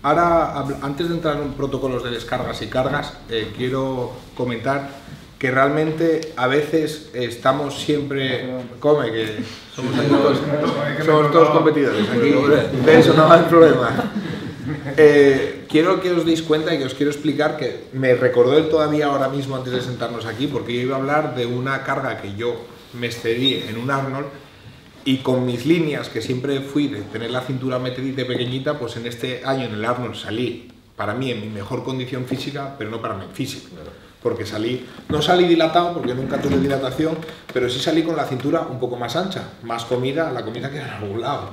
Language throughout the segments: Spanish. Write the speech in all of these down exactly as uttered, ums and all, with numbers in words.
ahora, antes de entrar en protocolos de descargas y cargas, eh, quiero comentar que realmente a veces estamos siempre... Come, que somos, todos, somos todos competidores, aquí de eso no hay problema. Eh, quiero que os deis cuenta y que os quiero explicar que me recordó él todavía ahora mismo antes de sentarnos aquí, porque yo iba a hablar de una carga que yo me excedí en un Arnold y con mis líneas, que siempre fui de tener la cintura metidita y pequeñita, pues en este año en el Arnold salí, para mí, en mi mejor condición física, pero no para mí física, porque salí, no salí dilatado, porque nunca tuve dilatación, pero sí salí con la cintura un poco más ancha, más comida, la comida que era en algún lado.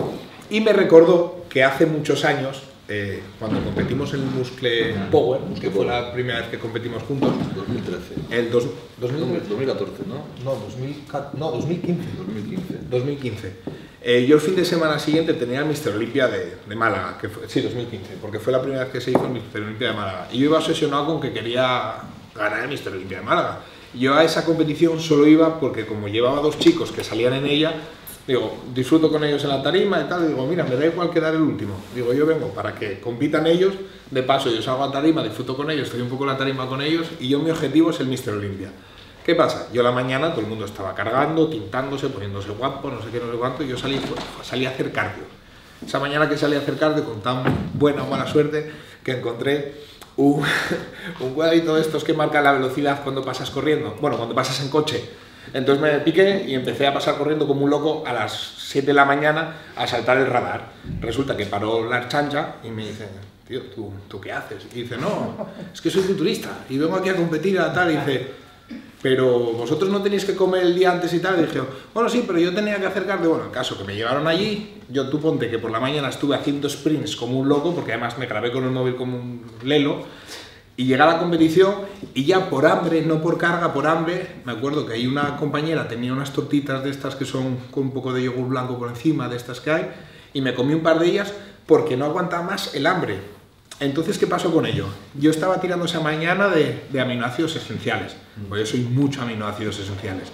Y me recordó que hace muchos años, eh, cuando competimos en el Muscle Power, que fue la primera vez que competimos juntos, dos mil trece. El dos, dos mil, dos mil catorce, ¿no? No, dos mil, no, dos mil quince. dos mil quince. dos mil quince. Eh, yo el fin de semana siguiente tenía el míster Olympia de, de Málaga, que fue, sí, dos mil quince, porque fue la primera vez que se hizo el míster Olympia de Málaga. Y yo iba obsesionado con que quería ganar el míster Olympia de Málaga. Y yo a esa competición solo iba porque como llevaba dos chicos que salían en ella, digo, disfruto con ellos en la tarima y tal, y digo, mira, me da igual quedar el último. Digo, yo vengo para que compitan ellos, de paso yo salgo a tarima, disfruto con ellos, estoy un poco en la tarima con ellos, y yo mi objetivo es el míster Olympia. ¿Qué pasa? Yo la mañana todo el mundo estaba cargando, tintándose, poniéndose guapo, no sé qué, no sé cuánto, y yo salí, pues, salí a hacer cardio. Esa mañana que salí a hacer cardio, con tan buena o mala suerte, que encontré un, un cuadrito de estos que marca la velocidad cuando pasas corriendo, bueno, cuando pasas en coche. Entonces me piqué y empecé a pasar corriendo como un loco a las siete de la mañana a saltar el radar. Resulta que paró la chancha y me dice, tío, ¿tú, ¿tú qué haces? Y dice, no, es que soy futurista y vengo aquí a competir a tal. Y dice, pero vosotros no tenéis que comer el día antes y tal. Y dije, bueno, sí, pero yo tenía que hacer cardio. Bueno, el caso que me llevaron allí, yo tú ponte que por la mañana estuve haciendo sprints como un loco, porque además me grabé con el móvil como un lelo. Y llegué a la competición y ya por hambre, no por carga, por hambre, me acuerdo que hay una compañera, tenía unas tortitas de estas que son con un poco de yogur blanco por encima, de estas que hay, y me comí un par de ellas porque no aguantaba más el hambre. Entonces, ¿qué pasó con ello? Yo estaba tirando esa mañana de, de aminoácidos esenciales, porque yo soy mucho aminoácidos esenciales,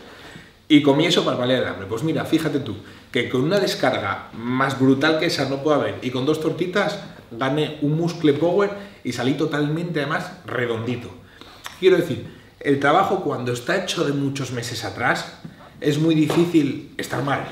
y comí eso para paliar el hambre. Pues mira, fíjate tú, que con una descarga más brutal que esa no puede haber, y con dos tortitas gané un Muscle Power y salí totalmente, además, redondito. Quiero decir, el trabajo cuando está hecho de muchos meses atrás es muy difícil estar mal,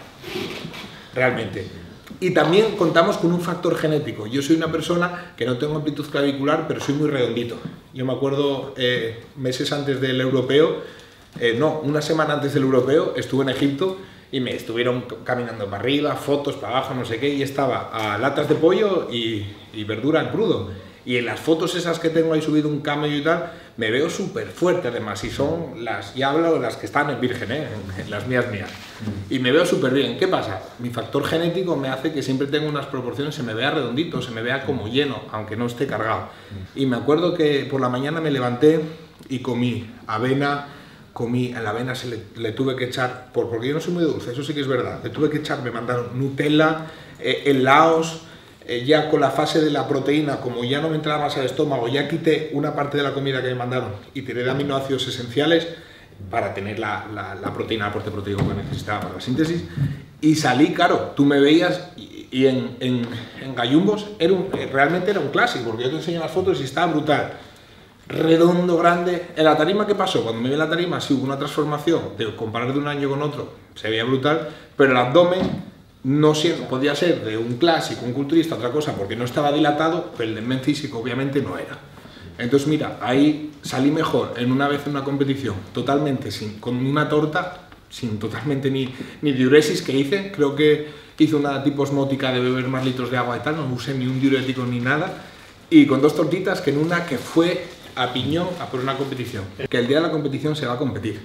realmente. Y también contamos con un factor genético. Yo soy una persona que no tengo amplitud clavicular, pero soy muy redondito. Yo me acuerdo, eh, meses antes del europeo, eh, no, una semana antes del europeo, estuve en Egipto y me estuvieron caminando para arriba, fotos para abajo, no sé qué, y estaba a latas de pollo y, y verdura en crudo. Y en las fotos esas que tengo ahí subido un camello y tal, me veo súper fuerte además, y son las, ya hablo de las que están en virgen, ¿eh? En, en las mías mías. Y me veo súper bien. ¿Qué pasa? Mi factor genético me hace que siempre tengo unas proporciones, se me vea redondito, se me vea como lleno, aunque no esté cargado. Y me acuerdo que por la mañana me levanté y comí avena, comí, a la avena se le, le tuve que echar, por, porque yo no soy muy dulce, eso sí que es verdad, le tuve que echar, me mandaron Nutella, eh, helados, eh, ya con la fase de la proteína, como ya no me entraba más al estómago, ya quité una parte de la comida que me mandaron y tiré de aminoácidos esenciales para tener la, la, la proteína, el aporte proteico que necesitaba para la síntesis, y salí, claro, tú me veías y, y en, en, en gallumbos era un, realmente era un clásico, porque yo te enseño las fotos y estaba brutal. Redondo, grande. En la tarima, ¿qué pasó? Cuando me vi en la tarima, sí hubo una transformación, de comparar de un año con otro, se veía brutal, pero el abdomen no siempre, podía ser de un clásico, un culturista, otra cosa, porque no estaba dilatado, pero el del men físico obviamente no era. Entonces mira, ahí salí mejor en una vez en una competición, totalmente sin, con una torta, sin totalmente ni, ni diuresis que hice, creo que hice una tipo osmótica de beber más litros de agua y tal, no usé ni un diurético ni nada, y con dos tortitas que en una que fue a piñón a por una competición, que el día de la competición se va a competir.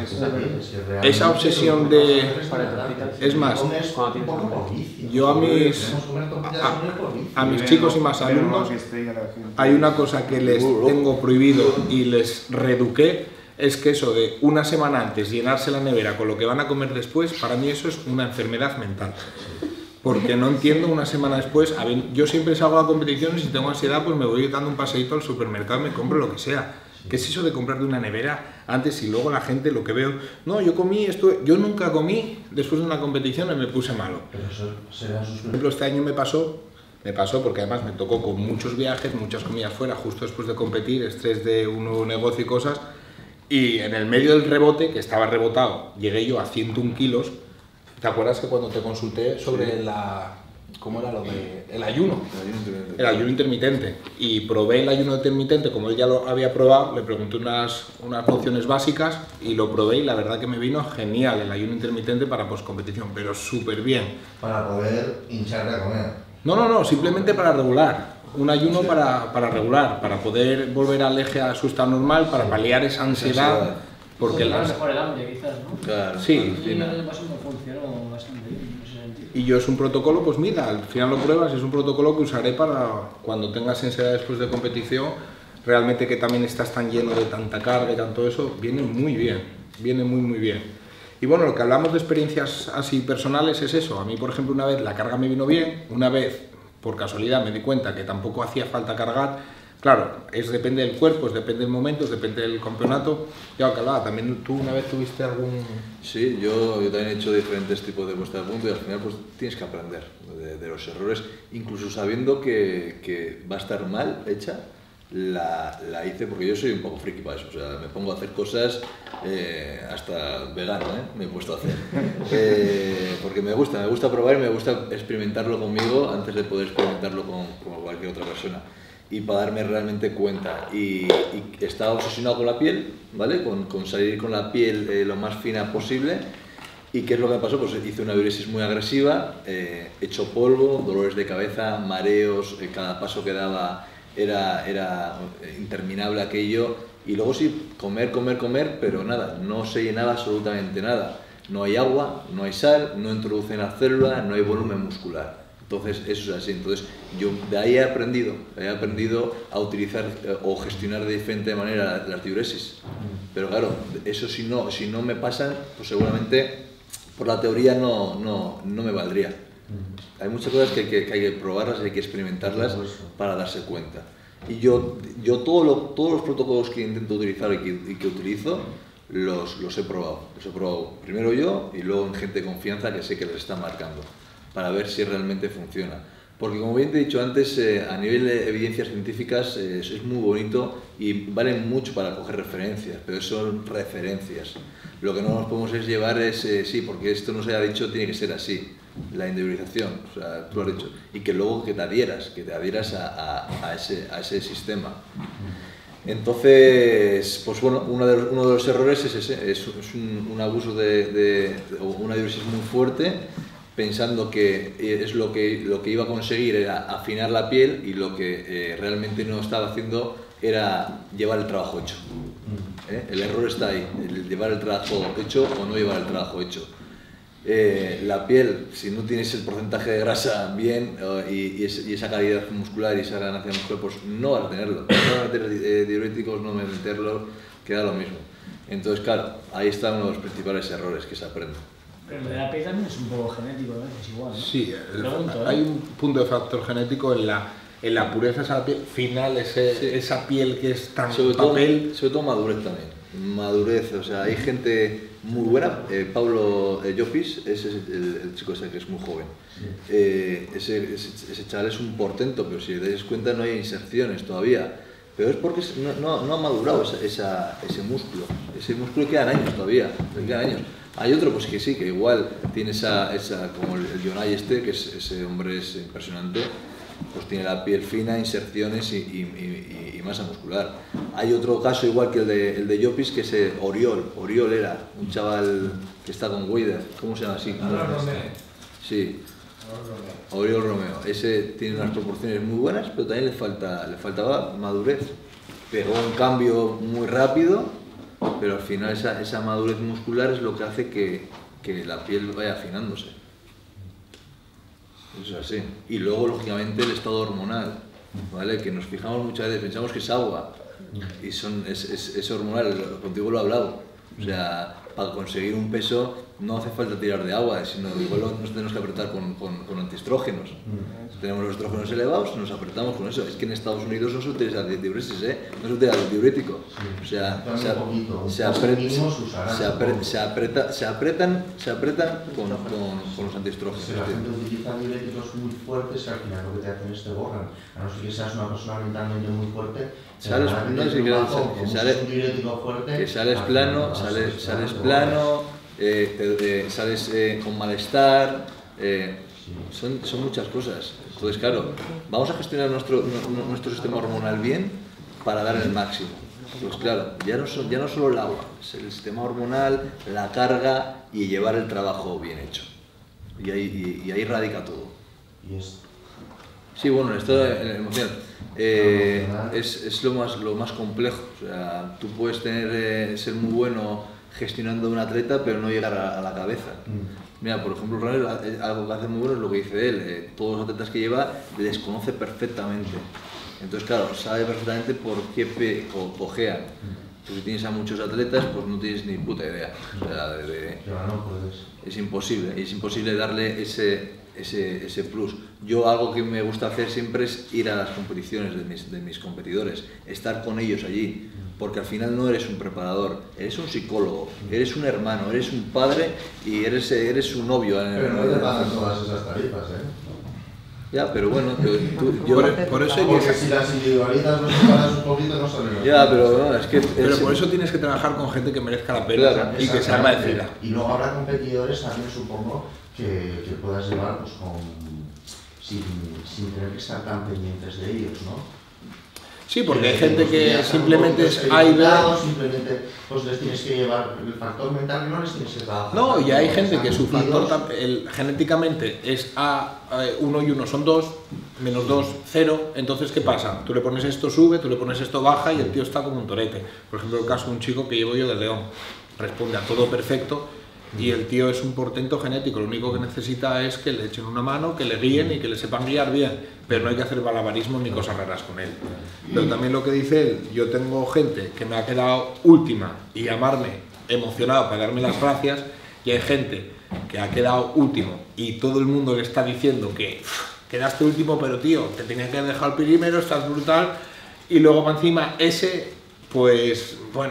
Esa obsesión de... Es más, yo a mis, a, a mis chicos y más alumnos hay una cosa que les tengo prohibido y les reeduqué, es que eso de una semana antes llenarse la nevera con lo que van a comer después, para mí eso es una enfermedad mental. Porque no entiendo una semana después, a ver, yo siempre salgo a competiciones y si tengo ansiedad pues me voy dando un paseíto al supermercado y me compro lo que sea. ¿Qué es eso de comprar de una nevera antes y luego la gente lo que veo? No, yo comí esto, yo nunca comí después de una competición y me puse malo. Pero eso será sus... Por ejemplo, este año me pasó Me pasó porque además me tocó con muchos viajes, muchas comidas fuera, justo después de competir, estrés de un nuevo negocio y cosas, y en el medio del rebote, que estaba rebotado, llegué yo a ciento un kilos. ¿Te acuerdas que cuando te consulté sobre sí. la... ¿Cómo era lo de...? El ayuno. El ayuno intermitente. El ayuno intermitente. Y probé el ayuno intermitente, como él ya lo había probado, le pregunté unas, unas nociones básicas y lo probé y la verdad que me vino genial el ayuno intermitente para postcompetición, pero súper bien. Para poder hincharte a comer. No, no, no, simplemente para regular. Un ayuno sí. para, para regular, para poder volver al eje a su estado normal, para paliar esa ansiedad. Porque claro, las... mejor el hambre, quizás, ¿no? Claro, sí. Y en el paso me funcionó bastante bien en ese sentido. Y yo es un protocolo, pues mira, al final lo pruebas, es un protocolo que usaré para cuando tengas ansiedad después de competición, realmente que también estás tan lleno de tanta carga y tanto eso, viene muy bien, viene muy muy bien. Y bueno, lo que hablamos de experiencias así personales es eso. A mí, por ejemplo, una vez la carga me vino bien, una vez, por casualidad, me di cuenta que tampoco hacía falta cargar. Claro, es depende del cuerpo, es depende del momento, es depende del campeonato. Ya que hablaba, también tú una vez tuviste algún... Sí, yo, yo también he hecho diferentes tipos de puesta de punto y al final pues tienes que aprender de, de los errores, incluso sabiendo que, que va a estar mal hecha, la, la hice porque yo soy un poco friki para eso, o sea, me pongo a hacer cosas eh, hasta vegano, ¿eh? Me he puesto a hacer, eh, porque me gusta, me gusta probar y me gusta experimentarlo conmigo antes de poder experimentarlo con, con cualquier otra persona. Y para darme realmente cuenta, y, y estaba obsesionado con la piel, ¿vale? Con, con salir con la piel eh, lo más fina posible. ¿Y qué es lo que me pasó? Pues hice una diuresis muy agresiva, eh, hecho polvo, dolores de cabeza, mareos, eh, cada paso que daba era, era interminable aquello, y luego sí, comer, comer, comer, pero nada, no se llenaba absolutamente nada. No hay agua, no hay sal, no introducen la célula, no hay volumen muscular. Entonces, eso es así. Entonces, yo de ahí he aprendido, he aprendido a utilizar eh, o gestionar de diferente manera las diuresis. Pero claro, eso si no, si no me pasan, pues seguramente por la teoría no, no, no me valdría. Hay muchas cosas que, que, que hay que probarlas, hay que experimentarlas para darse cuenta. Y yo, yo todo lo, todos los protocolos que intento utilizar y que, y que utilizo, los, los he probado. Los he probado primero yo y luego en gente de confianza que sé que les está marcando, para ver si realmente funciona. Porque como bien te he dicho antes, eh, a nivel de evidencias científicas eh, es muy bonito y valen mucho para coger referencias, pero son referencias. Lo que no nos podemos es llevar es, eh, sí, porque esto nos haya dicho tiene que ser así, la individualización, o sea, tú lo has dicho, y que luego que te adhieras, que te adhieras a, a, a, ese, a ese sistema. Entonces, pues bueno, uno de los, uno de los errores es ese, es, es un, un abuso de, de, de una diuresis muy fuerte, pensando que es lo que, lo que iba a conseguir era afinar la piel y lo que eh, realmente no estaba haciendo era llevar el trabajo hecho. ¿Eh? El error está ahí, el llevar el trabajo hecho o no llevar el trabajo hecho. Eh, la piel, si no tienes el porcentaje de grasa bien eh, y, y, es, y esa calidad muscular y esa ganancia muscular, pues no vas a tenerlo. No vas a meter eh, diuréticos, no meterlo, queda lo mismo. Entonces, claro, ahí está uno de los principales errores que se aprende. Pero lo de la piel también es un poco genético, ¿no? Es igual, ¿no? Sí, el, Pregunto, hay ¿eh? un punto de factor genético en la, en la pureza de esa piel final, ese, sí. esa piel que es tan sobre papel. Todo, sobre todo madurez también, madurez, o sea, hay gente muy buena, eh, Pablo eh, Llopis, ese es el, el chico ese que es muy joven, sí. eh, ese, ese, ese chaval es un portento, pero si te das cuenta no hay inserciones todavía, pero es porque no, no, no ha madurado esa, esa, ese músculo, ese músculo quedan años todavía, quedan años. Hay otro pues que sí, que igual tiene esa, esa como el, el Jonay este, que es, ese hombre es impresionante, pues tiene la piel fina, inserciones y, y, y, y masa muscular. Hay otro caso igual que el de, el de Llopis, que es Oriol, Oriol era un chaval que está con Weider, ¿cómo se llama así? Sí, Oriol Romeo, ese tiene unas proporciones muy buenas, pero también le, falta, le faltaba madurez. Pegó un cambio muy rápido, pero al final esa, esa madurez muscular es lo que hace que, que la piel vaya afinándose. Eso es así. Y luego, lógicamente, el estado hormonal, ¿vale? Que nos fijamos muchas veces, pensamos que es agua, y son, es, es, es hormonal, contigo lo he hablado. O sea, para conseguir un peso no hace falta tirar de agua, sino igual nos tenemos que apretar con, con, con antiestrógenos. Mm. Si tenemos los estrógenos elevados, nos apretamos con eso. Es que en Estados Unidos no se utiliza diuresis, ¿eh? No se utiliza el diurético. O sea, se, se, apret, se, apret, se, apreta, se apretan, se apretan con, con, con los antiestrógenos. Si la gente utiliza diuréticos muy fuertes, al final lo que te hacen es te borran. A no ser que seas una persona mentalmente muy fuerte, sales, no, si que, bajo, que, sale, fuerte, que sales plano, sales, sales plano, eh, te, eh, sales eh, con malestar, eh, sí. son, son muchas cosas. Entonces, claro, vamos a gestionar nuestro, nuestro sistema hormonal bien para dar el máximo. Pues claro, ya no, son, ya no solo el agua, es el sistema hormonal, la carga y llevar el trabajo bien hecho. Y ahí, y, y ahí radica todo. ¿Y es? Sí, bueno, esto en emoción eh, es, es lo más, lo más complejo. O sea, tú puedes tener, eh, ser muy bueno gestionando un atleta, pero no llegar a, a la cabeza. Mm. Mira, por ejemplo, Runner, algo que hace muy bueno es lo que dice él. Eh, todos los atletas que lleva les conoce perfectamente. Entonces, claro, sabe perfectamente por qué pe co cojean. Mm. Si tienes a muchos atletas, pues no tienes ni puta idea. O sea, de, de, no puedes. Es imposible, es imposible darle ese, ese, ese plus. Yo algo que me gusta hacer siempre es ir a las competiciones de mis, de mis competidores, estar con ellos allí, porque al final no eres un preparador, eres un psicólogo, eres un hermano, eres un padre y eres, eres un novio. Pero no te pagan todas esas tarifas, ¿eh? Ya, pero bueno, tú, yo... Por, por eso hay que... Porque si las individualizas no separas un poquito, no salen. Ya, pero no, es que... Pero es... por eso tienes que trabajar con gente que merezca la pena, claro, y que sea agradecida. Y luego habrá competidores también, supongo, que, que puedas llevar pues, con, sin, sin tener que estar tan pendientes de ellos, ¿no? Sí, porque hay gente que simplemente es A y B. Simplemente pues les tienes que llevar el factor mental y no les tienes que trabajar. No, y hay gente que su factor el, genéticamente es A, uno y uno son dos, menos dos, cero. Entonces, ¿qué pasa? Tú le pones esto sube, tú le pones esto baja y el tío está como un torete. Por ejemplo, el caso de un chico que llevo yo de León. Responde a todo perfecto y el tío es un portento genético. Lo único que necesita es que le echen una mano, que le guíen y que le sepan guiar bien. Pero no hay que hacer balabarismo ni cosas raras con él. Pero también lo que dice él, yo tengo gente que me ha quedado última y llamarme emocionado para darme las gracias, y hay gente que ha quedado último y todo el mundo le está diciendo que quedaste último, pero tío, te tenía que haber dejado el primero, estás brutal, y luego para encima ese, pues bueno,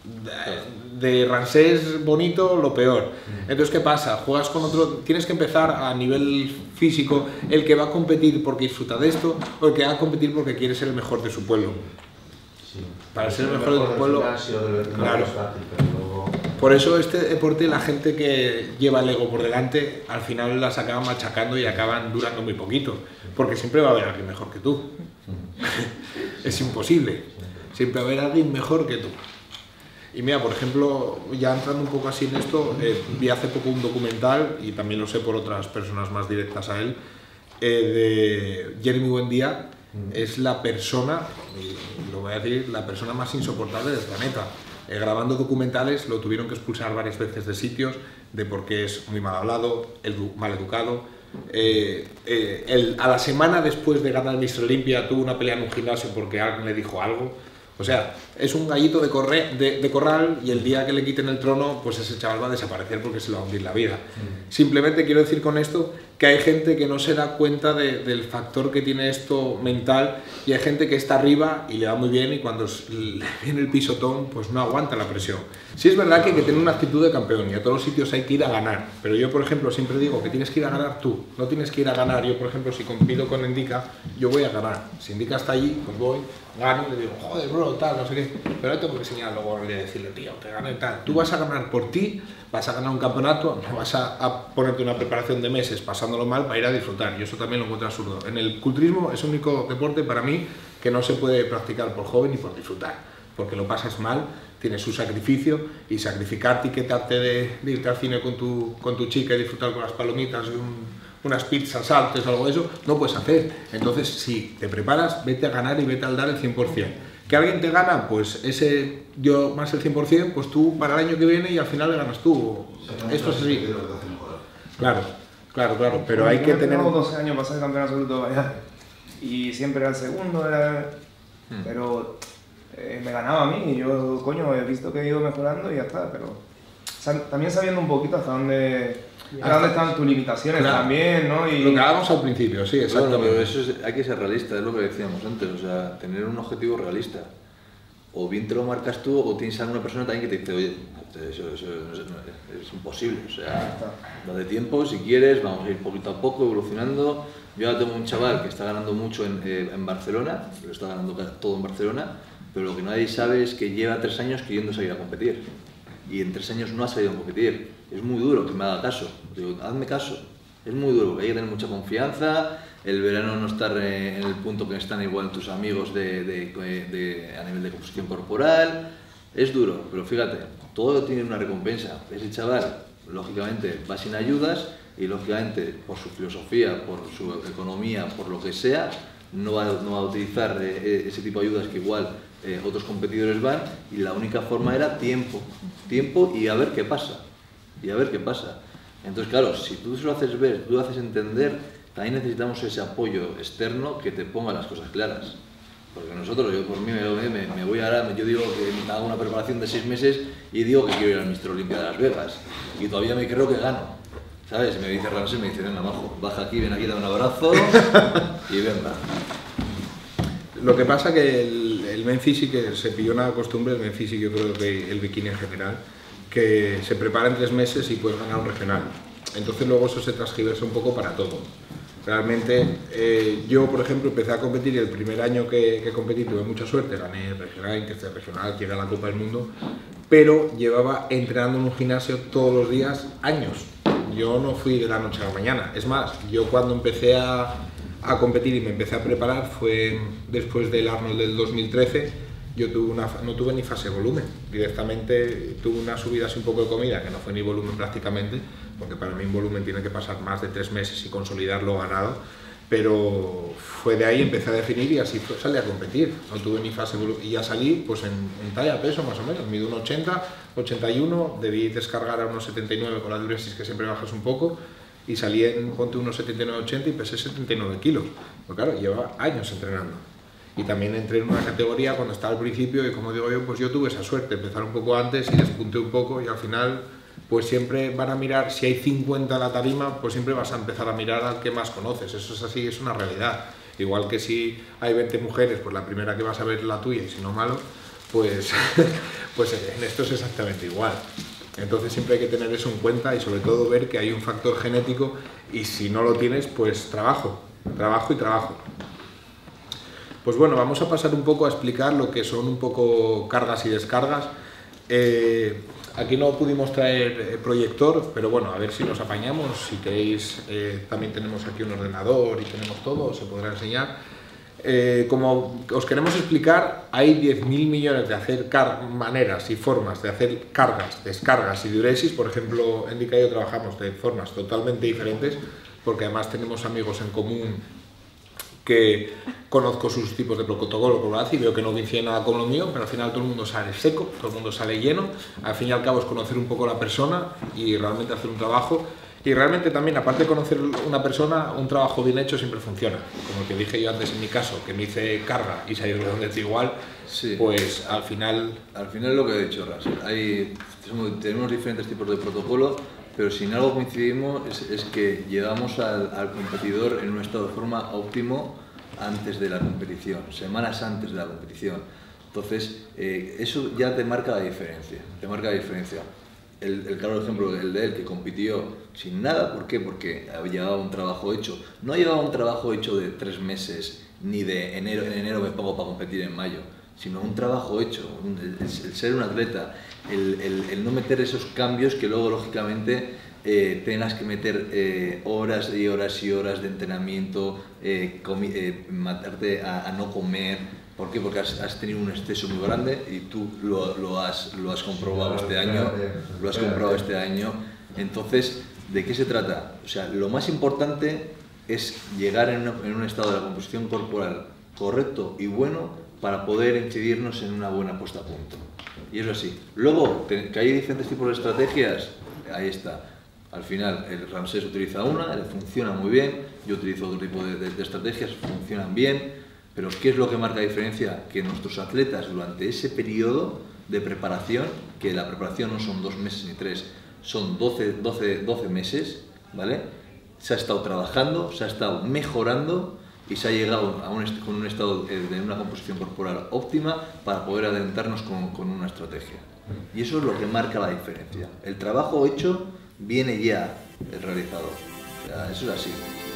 de Ramsés bonito, lo peor. Entonces, ¿qué pasa? Juegas con otro, tienes que empezar a nivel físico, el que va a competir porque disfruta de esto, o el que va a competir porque quiere ser el mejor de su pueblo. Sí. Para ser el mejor de tu pueblo, claro. Por eso este deporte, la gente que lleva el ego por delante, al final las acaban machacando y acaban durando muy poquito, porque siempre va a haber alguien mejor que tú. Es imposible. Siempre va a haber alguien mejor que tú. Y mira, por ejemplo, ya entrando un poco así en esto, eh, vi hace poco un documental, y también lo sé por otras personas más directas a él, eh, de Jeremy Buendía. Mm. Es la persona, y lo voy a decir, la persona más insoportable del planeta. Eh, grabando documentales lo tuvieron que expulsar varias veces de sitios, de porque es muy mal hablado, edu mal educado. Eh, eh, él, a la semana después de ganar el míster Olympia tuvo una pelea en un gimnasio porque alguien le dijo algo. O sea, es un gallito de, corre, de, de corral, y el día que le quiten el trono, pues ese chaval va a desaparecer porque se le va a hundir la vida. Mm. Simplemente quiero decir con esto que hay gente que no se da cuenta de, del factor que tiene esto mental, y hay gente que está arriba y le va muy bien, y cuando le viene el pisotón, pues no aguanta la presión. Sí es verdad que hay que tener una actitud de campeón, y a todos los sitios hay que ir a ganar, pero yo, por ejemplo, siempre digo que tienes que ir a ganar tú, no tienes que ir a ganar. Yo, por ejemplo, si compito con Indica, yo voy a ganar. Si Indica está allí, pues voy, gano y le digo, joder, bro, tal, no sé qué, pero no tengo que enseñar luego de decirle, tío, te gano y tal. Tú vas a ganar por ti, vas a ganar un campeonato, no vas a, a ponerte una preparación de meses pasándolo mal para ir a disfrutar, y eso también lo encuentro absurdo. En el culturismo es el único deporte para mí que no se puede practicar por hobby ni por disfrutar, porque lo pasas mal, tienes su sacrificio, y sacrificar tiquetarte de, de irte al cine con tu, con tu chica y disfrutar con las palomitas y un, unas pizzas, antes o algo de eso, no puedes hacer. Entonces, si te preparas, vete a ganar y vete al dar el cien por cien. ¿Que alguien te gana? Pues ese dio más el cien por cien, pues tú para el año que viene y al final le ganas tú. Esto es así. Claro, claro, claro, pero hay que tener... Tengo doce años para ser campeón absoluto allá, y siempre era el segundo, era... Hmm. pero eh, me ganaba a mí, y yo, coño, he visto que he ido mejorando y ya está, pero... también sabiendo un poquito hasta dónde, hasta dónde están tus limitaciones, claro, también, ¿no? Y lo que hablábamos al principio, sí, exactamente. Bueno, pero eso es, hay que ser realista, es lo que decíamos antes, o sea, tener un objetivo realista. O bien te lo marcas tú, o tienes a alguna persona también que te dice, oye, eso, eso, eso es, es imposible, o sea, date tiempo, si quieres, vamos a ir poquito a poco, evolucionando. Yo ahora tengo un chaval que está ganando mucho en, eh, en Barcelona, lo está ganando todo en Barcelona, pero lo que nadie sabe es que lleva tres años queriendo salir a competir. Y en tres años no ha salido a competir. Es muy duro que me haga caso. Digo, hazme caso. Es muy duro, porque hay que tener mucha confianza, el verano no estar eh, en el punto que están igual tus amigos de, de, de, de, a nivel de composición corporal. Es duro, pero fíjate, todo tiene una recompensa. Ese chaval, lógicamente, va sin ayudas y, lógicamente, por su filosofía, por su economía, por lo que sea, no va, no va a utilizar eh, ese tipo de ayudas que igual eh, otros competidores van, y la única forma era tiempo. Tiempo y a ver qué pasa. Y a ver qué pasa. Entonces, claro, si tú se lo haces ver, tú lo haces entender, también necesitamos ese apoyo externo que te ponga las cosas claras. Porque nosotros, yo por mí me, me, me voy ahora, yo digo que hago una preparación de seis meses y digo que quiero ir al míster Olympia de Las Vegas. Y todavía me creo que gano. ¿Sabes? Y me dice Ramsey, me dice, venga, majo, baja aquí, ven aquí, da un abrazo y venga. Lo que pasa que el, el Men Physique, que se pilló una costumbre, el Men Physique, yo creo que el bikini en general, que se prepara en tres meses y puedes ganar un regional. Entonces luego eso se transgiversa un poco para todo. Realmente eh, yo, por ejemplo, empecé a competir y el primer año que, que competí tuve mucha suerte, gané regional, tercer regional, llegué a la Copa del Mundo, pero llevaba entrenando en un gimnasio todos los días años. Yo no fui de la noche a la mañana. Es más, yo cuando empecé a, a competir y me empecé a preparar fue después del Arnold del dos mil trece. Yo tuve una, no tuve ni fase de volumen, directamente tuve una subida así un poco de comida, que no fue ni volumen prácticamente, porque para mí un volumen tiene que pasar más de tres meses y consolidar lo ganado, pero fue de ahí, empecé a definir y así salí a competir, no tuve ni fase de volumen, y ya salí pues en, en talla peso más o menos, mido uno ochenta, ochenta y uno, debí descargar a unos setenta y nueve con la diuresis que siempre bajas un poco, y salí en, ponte unos setenta y nueve ochenta y pesé setenta y nueve kilos, pues claro, llevaba años entrenando. Y también entré en una categoría cuando estaba al principio y, como digo yo, pues yo tuve esa suerte, empezar un poco antes y despunté un poco, y al final pues siempre van a mirar, si hay cincuenta en la tarima, pues siempre vas a empezar a mirar al que más conoces, eso es así, es una realidad. Igual que si hay veinte mujeres, pues la primera que vas a ver es la tuya, y si no malo, pues, pues en esto es exactamente igual. Entonces siempre hay que tener eso en cuenta y sobre todo ver que hay un factor genético, y si no lo tienes, pues trabajo, trabajo y trabajo. Pues bueno, vamos a pasar un poco a explicar lo que son un poco cargas y descargas. Eh, aquí no pudimos traer proyector, pero bueno, a ver si nos apañamos. Si queréis, eh, también tenemos aquí un ordenador y tenemos todo, se podrá enseñar. Eh, como os queremos explicar, hay diez mil millones de hacer maneras y formas de hacer cargas, descargas y diuresis. Por ejemplo, Endica y yo trabajamos de formas totalmente diferentes, porque además tenemos amigos en común que conozco sus tipos de protocolo por y veo que no coincide nada con lo mío, pero al final todo el mundo sale seco, todo el mundo sale lleno. Al fin y al cabo es conocer un poco a la persona y realmente hacer un trabajo. Y realmente también, aparte de conocer una persona, un trabajo bien hecho siempre funciona. Como el que dije yo antes en mi caso, que me hice carga y salí redondete igual, sí. Pues al final... Al final lo que he dicho, Ras, hay, tenemos diferentes tipos de protocolo, pero si en algo coincidimos es, es que llegamos al, al competidor en un estado de forma óptimo antes de la competición, semanas antes de la competición. Entonces, eh, eso ya te marca la diferencia, te marca la diferencia. El, el claro ejemplo, el de él, que compitió sin nada, ¿por qué? Porque llevaba un trabajo hecho. No llevaba un trabajo hecho de tres meses, ni de enero, en enero me pongo para competir en mayo, sino un trabajo hecho, el, el, el ser un atleta, el, el, el no meter esos cambios que luego, lógicamente, eh, tengas que meter eh, horas y horas y horas de entrenamiento, eh, eh, matarte a, a no comer. ¿Por qué? Porque has, has tenido un exceso muy grande y tú lo, lo, has, lo has comprobado este año, lo has comprobado este año. Entonces, ¿de qué se trata? O sea, lo más importante es llegar en, una, en un estado de la composición corporal correcto y bueno para poder incidirnos en una buena puesta a punto. Y eso así. Luego, que hay diferentes tipos de estrategias, ahí está. Al final, el Ramsés utiliza una, le funciona muy bien, yo utilizo otro tipo de, de, de estrategias, funcionan bien. Pero ¿qué es lo que marca la diferencia? Que nuestros atletas durante ese periodo de preparación, que la preparación no son dos meses ni tres, son doce, doce, doce meses, ¿vale? Se ha estado trabajando, se ha estado mejorando y se ha llegado a un, con un estado de una composición corporal óptima para poder adentrarnos con, con una estrategia. Y eso es lo que marca la diferencia. El trabajo hecho viene ya realizado. O sea, eso es así.